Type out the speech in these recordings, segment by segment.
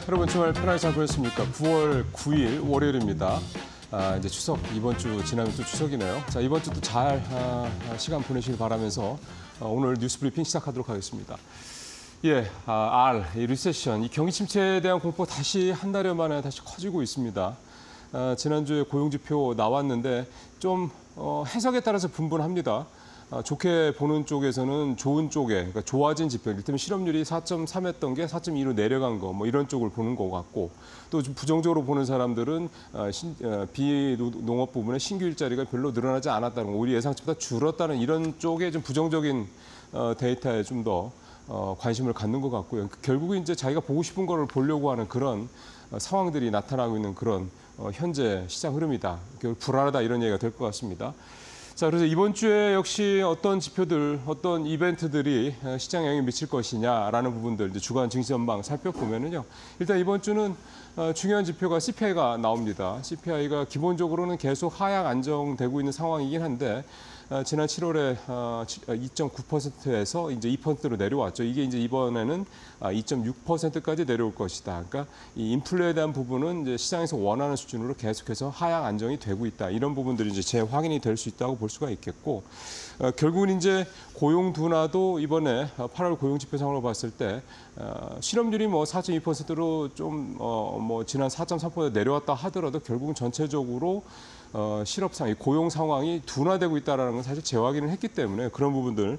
여러분 주말 편하게 잘 보냈습니까? 9월 9일 월요일입니다. 이제 추석, 이번 주 지나면 또 추석이네요. 자, 이번 주도 잘 시간 보내시길 바라면서 오늘 뉴스 브리핑 시작하도록 하겠습니다. 이 리세션, 이 경기 침체에 대한 공포 다시 한 달여 만에 다시 커지고 있습니다. 지난주에 고용지표 나왔는데 좀 해석에 따라서 분분합니다. 좋게 보는 쪽에서는 좋은 쪽에, 그러니까 좋아진 지표, 이를테면 실업률이 4.3였던 게 4.2로 내려간 거, 뭐 이런 쪽을 보는 것 같고, 또 좀 부정적으로 보는 사람들은 비농업 부분의 신규 일자리가 별로 늘어나지 않았다는 거, 오히려 예상치보다 줄었다는 이런 쪽에 좀 부정적인 데이터에 좀 더 관심을 갖는 것 같고요. 결국은 이제 자기가 보고 싶은 거를 보려고 하는 그런 상황들이 나타나고 있는 그런 현재 시장 흐름이다. 결국 불안하다 이런 얘기가 될 것 같습니다. 자, 그래서 이번 주에 역시 어떤 지표들, 어떤 이벤트들이 시장에 영향을 미칠 것이냐라는 부분들, 이제 주간 증시 전망 살펴보면은요. 일단 이번 주는 중요한 지표가 CPI가 나옵니다. CPI가 기본적으로는 계속 하향 안정되고 있는 상황이긴 한데, 지난 7월에 2.9%에서 이제 2%로 내려왔죠. 이게 이제 이번에는 2.6%까지 내려올 것이다. 그러니까 이 인플레에 대한 부분은 이제 시장에서 원하는 수준으로 계속해서 하향 안정이 되고 있다. 이런 부분들이 이제 재확인이 될 수 있다고 볼 수가 있겠고, 결국은 이제 고용 둔화도 이번에 8월 고용 지표상으로 봤을 때 실업률이 뭐 4.2%로 좀 지난 4.3% 내려왔다 하더라도 결국은 전체적으로 실업상, 고용 상황이 둔화되고 있다는 건 사실 재확인을 했기 때문에 그런 부분들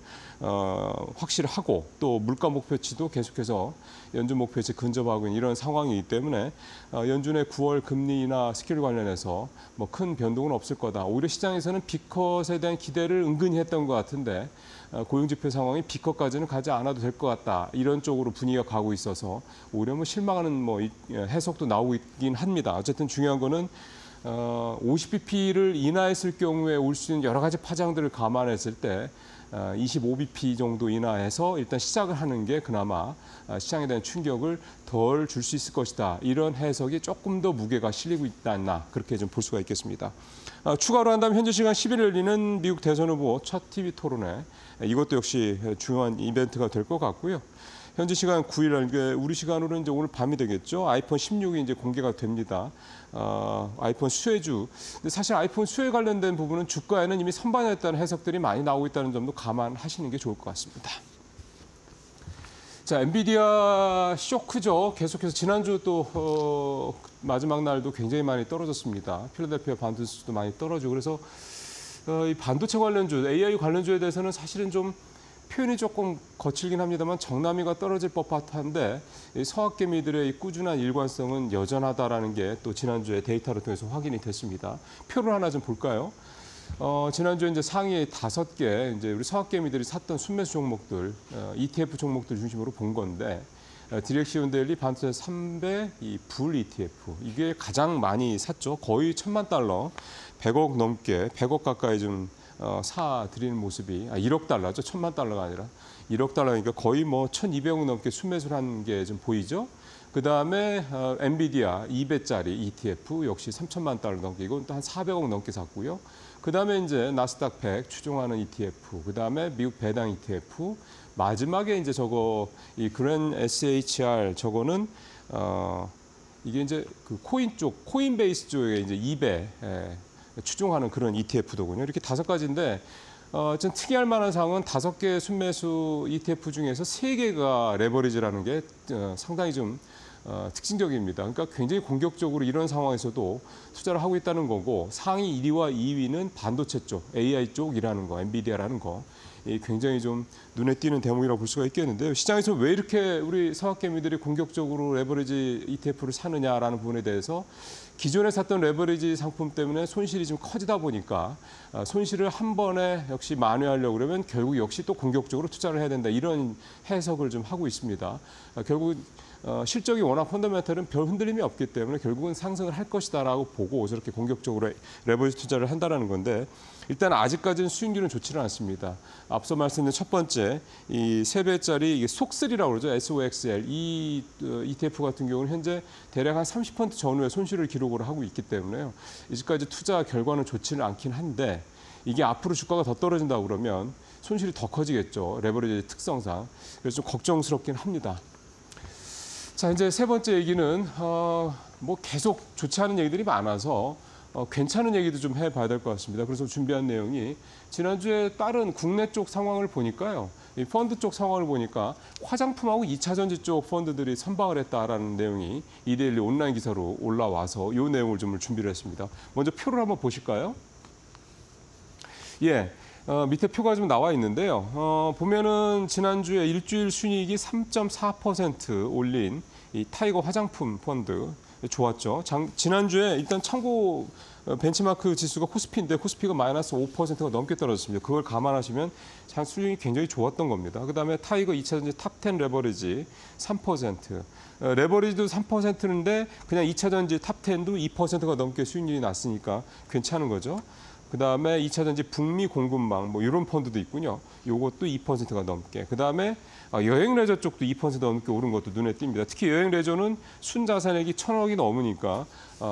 확실하고, 또 물가 목표치도 계속해서 연준 목표치 근접하고 있는 이런 상황이기 때문에 연준의 9월 금리나 스케줄 관련해서 뭐 큰 변동은 없을 거다. 오히려 시장에서는 B컷에 대한 기대를 은근히 했던 것 같은데 고용지표 상황이 B컷까지는 가지 않아도 될 것 같다. 이런 쪽으로 분위기가 가고 있어서 오히려 뭐 실망하는 뭐 해석도 나오고 있긴 합니다. 어쨌든 중요한 거는 50bp를 인하했을 경우에 올 수 있는 여러 가지 파장들을 감안했을 때 25bp 정도 인하해서 일단 시작을 하는 게 그나마 시장에 대한 충격을 덜 줄 수 있을 것이다. 이런 해석이 조금 더 무게가 실리고 있지 않나, 그렇게 좀 볼 수가 있겠습니다. 추가로 한다면 현지 시간 10일 열리는 미국 대선 후보 첫 TV 토론회, 이것도 역시 중요한 이벤트가 될 것 같고요. 현지 시간 9일, 우리 시간으로는 이제 오늘 밤이 되겠죠. 아이폰 16이 이제 공개가 됩니다. 아이폰 수혜주. 근데 사실 아이폰 수혜 관련된 부분은 주가에는 이미 선반영했다는 해석들이 많이 나오고 있다는 점도 감안하시는 게 좋을 것 같습니다. 자, 엔비디아 쇼크죠. 계속해서 지난주 또 마지막 날도 굉장히 많이 떨어졌습니다. 필라델피아 반도체도 많이 떨어지고, 그래서 이 반도체 관련주, AI 관련주에 대해서는 사실은 좀 표현이 조금 거칠긴 합니다만 정남이가 떨어질 법한데, 서학개미들의 이 꾸준한 일관성은 여전하다라는 게 또 지난주에 데이터를 통해서 확인이 됐습니다. 표를 하나 좀 볼까요? 지난주에 이제 상위 5개, 이제 우리 서학개미들이 샀던 순매수 종목들, ETF 종목들 중심으로 본 건데, 디렉시온 데일리 반도체 300, 이 불 ETF, 이게 가장 많이 샀죠. 거의 1,000만 달러, 100억 넘게, 100억 가까이 좀 사드리는 모습이, 1억 달러죠. 1,000만 달러가 아니라 1억 달러니까 거의 뭐 1,200억 넘게 순매수를 한 게 좀 보이죠. 그 다음에 엔비디아 2배짜리 ETF 역시 3,000만 달러 넘게, 이건 또 한 400억 넘게 샀고요. 그 다음에 이제 나스닥 100 추종하는 ETF, 그 다음에 미국 배당 ETF, 마지막에 이제 저거 이 그랜 SHR 저거는 이게 이제 그 코인 쪽, 코인베이스 쪽에 이제 2배 추종하는 그런 ETF더군요. 이렇게 5가지인데 좀 특이할 만한 사항은 5개 순매수 ETF 중에서 3개가 레버리지라는 게 상당히 좀 특징적입니다. 그러니까 굉장히 공격적으로 이런 상황에서도 투자를 하고 있다는 거고, 상위 1위와 2위는 반도체 쪽, AI 쪽이라는 거, 엔비디아라는 거. 굉장히 좀 눈에 띄는 대목이라고 볼 수가 있겠는데요. 시장에서 왜 이렇게 우리 서학개미들이 공격적으로 레버리지 ETF를 사느냐라는 부분에 대해서 기존에 샀던 레버리지 상품 때문에 손실이 좀 커지다 보니까 손실을 한 번에 역시 만회하려고 그러면 결국 역시 또 공격적으로 투자를 해야 된다. 이런 해석을 좀 하고 있습니다. 결국 실적이 워낙 펀더멘털은 별 흔들림이 없기 때문에 결국은 상승을 할 것이다라고 보고 저렇게 공격적으로 레버리지 투자를 한다는 건데, 일단 아직까지는 수익률은 좋지는 않습니다. 앞서 말씀드린 첫 번째 이 3배짜리 이게 속쓰리라고 그러죠. SOXL 이 ETF 같은 경우는 현재 대략 한 30% 전후의 손실을 기록을 하고 있기 때문에요. 이제까지 투자 결과는 좋지는 않긴 한데, 이게 앞으로 주가가 더 떨어진다고 그러면 손실이 더 커지겠죠. 레버리지 특성상. 그래서 좀 걱정스럽긴 합니다. 자, 이제 세 번째 얘기는 뭐 계속 좋지 않은 얘기들이 많아서 괜찮은 얘기도 좀 해봐야 될 것 같습니다. 그래서 준비한 내용이 지난주에 다른 국내 쪽 상황을 보니까요. 이 펀드 쪽 상황을 보니까 화장품하고 2차 전지 쪽 펀드들이 선방을 했다라는 내용이 이데일리 온라인 기사로 올라와서 이 내용을 좀 준비를 했습니다. 먼저 표를 한번 보실까요? 예. 밑에 표가 좀 나와 있는데요. 보면은 지난주에 일주일 순이익이 3.4% 올린 이 타이거 화장품 펀드 좋았죠. 지난주에 일단 참고 벤치마크 지수가 코스피인데 코스피가 마이너스 5%가 넘게 떨어졌습니다. 그걸 감안하시면 장 수익이 굉장히 좋았던 겁니다. 그다음에 타이거 2차전지 탑10 레버리지 3%. 레버리지도 3%인데 그냥 2차전지 탑10도 2%가 넘게 수익률이 났으니까 괜찮은 거죠. 그다음에 2차전지 북미 공급망 뭐 이런 펀드도 있군요. 요것도 2%가 넘게. 그다음에 여행 레저 쪽도 2% 넘게 오른 것도 눈에 띕니다. 특히 여행 레저는 순자산액이 1,000억이 넘으니까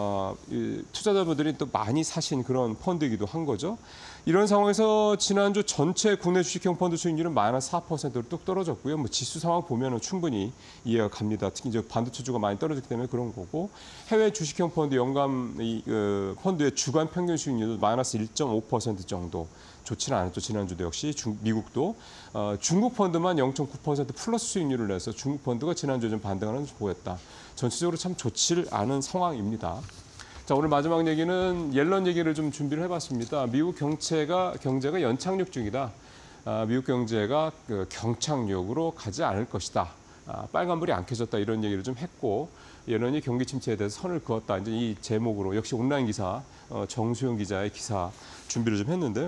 투자자분들이 또 많이 사신 그런 펀드이기도 한 거죠. 이런 상황에서 지난주 전체 국내 주식형 펀드 수익률은 마이너스 4%로 뚝 떨어졌고요. 뭐 지수 상황 보면은 충분히 이해가 갑니다. 특히 이제 반도체주가 많이 떨어졌기 때문에 그런 거고 해외 주식형 펀드 연간 펀드의 주간 평균 수익률도 마이너스 1.5% 정도. 좋지는 않았죠. 지난주도 역시 미국도 중국 펀드만 0.9% 플러스 수익률을 내서 중국 펀드가 지난주에 좀 반등하는 모습을 보였다. 전체적으로 참 좋지 않은 상황입니다. 자, 오늘 마지막 얘기는 옐런 얘기를 좀 준비를 해봤습니다. 미국 경제가 연착륙 중이다. 미국 경제가 경착륙으로 가지 않을 것이다. 빨간불이 안 켜졌다 이런 얘기를 좀 했고 옐런이 경기 침체에 대해서 선을 그었다. 이제 이 제목으로 역시 온라인 기사 정수영 기자의 기사 준비를 좀 했는데요.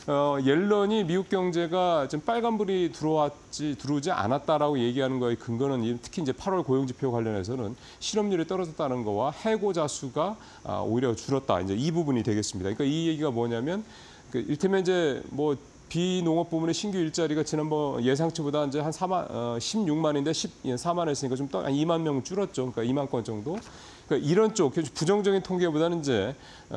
옐런이 미국 경제가 좀 빨간불이 들어오지 않았다라고 얘기하는 거의 근거는 특히 이제 8월 고용지표 관련해서는 실업률이 떨어졌다는 거와 해고자 수가 오히려 줄었다. 이제 이 부분이 되겠습니다. 그러니까 이 얘기가 뭐냐면 일테면 이제 뭐 비농업 부문의 신규 일자리가 지난번 예상치보다 이제 한 16만인데 14만 했으니까 좀 2만 명 줄었죠. 그러니까 2만 건 정도. 그러니까 이런 쪽 부정적인 통계보다는 이제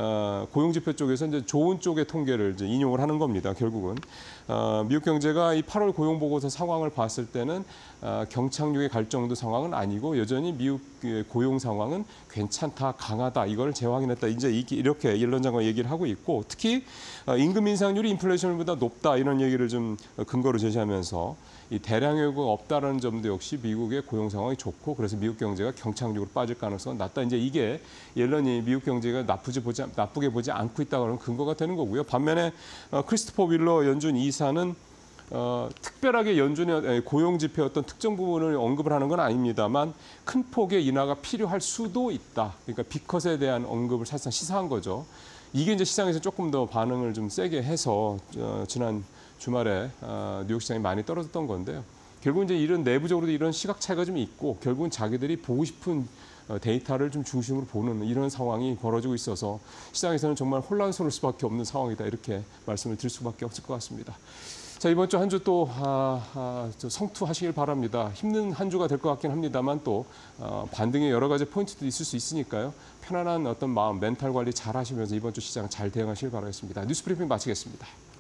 고용지표 쪽에서 이제 좋은 쪽의 통계를 이제 인용을 하는 겁니다. 결국은 미국 경제가 이 8월 고용 보고서 상황을 봤을 때는 경착륙에 갈 정도 상황은 아니고 여전히 미국 고용 상황은 괜찮다, 강하다 이걸 재확인했다. 이제 이렇게 옐런 장관 얘기를 하고 있고 특히 임금 인상률이 인플레이션보다 높다 이런 얘기를 좀 근거로 제시하면서 이 대량 요구가 없다라는 점도 역시 미국의 고용 상황이 좋고 그래서 미국 경제가 경착륙으로 빠질 가능성은 낮다. 이제 이게 옐런이 미국 경제가 나쁘게 보지 않고 있다고 하는 근거가 되는 거고요. 반면에 크리스토퍼 윌러 연준 이사는 특별하게 연준의 고용 지표 어떤 특정 부분을 언급을 하는 건 아닙니다만 큰 폭의 인하가 필요할 수도 있다. 그러니까 빅컷에 대한 언급을 사실상 시사한 거죠. 이게 이제 시장에서 조금 더 반응을 좀 세게 해서 지난 주말에 뉴욕 시장이 많이 떨어졌던 건데요. 결국 이제 이런 내부적으로도 이런 시각 차이가 좀 있고 결국은 자기들이 보고 싶은 데이터를 좀 중심으로 보는 이런 상황이 벌어지고 있어서 시장에서는 정말 혼란스러울 수밖에 없는 상황이다. 이렇게 말씀을 드릴 수밖에 없을 것 같습니다. 자, 이번 주 한 주 또 성투하시길 바랍니다. 힘든 한 주가 될 것 같긴 합니다만 또 반등의 여러 가지 포인트도 있을 수 있으니까요. 편안한 어떤 마음, 멘탈 관리 잘 하시면서 이번 주 시장 잘 대응하시길 바라겠습니다. 뉴스 브리핑 마치겠습니다.